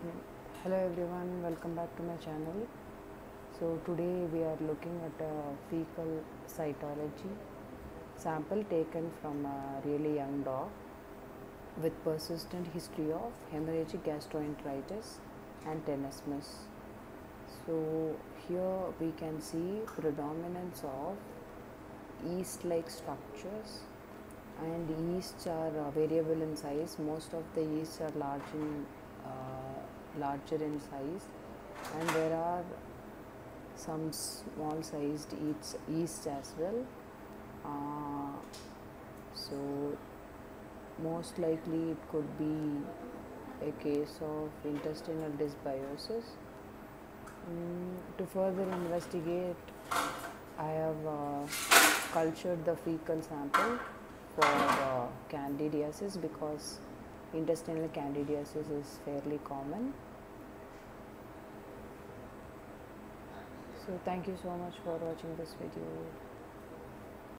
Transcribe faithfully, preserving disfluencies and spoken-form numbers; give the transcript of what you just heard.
Mm, Hello everyone, welcome back to my channel. So today we are looking at a fecal cytology sample taken from a really young dog with persistent history of hemorrhagic gastroenteritis and tenesmus. So here we can see predominance of yeast-like structures, and yeasts are uh, variable in size. Most of the yeasts are large in uh, larger in size, and there are some small sized yeasts, yeasts as well. Uh, so most likely it could be a case of intestinal dysbiosis. Mm, to further investigate, I have uh, cultured the fecal sample for uh, candidiasis because intestinal candidiasis is fairly common. So thank you so much for watching this video.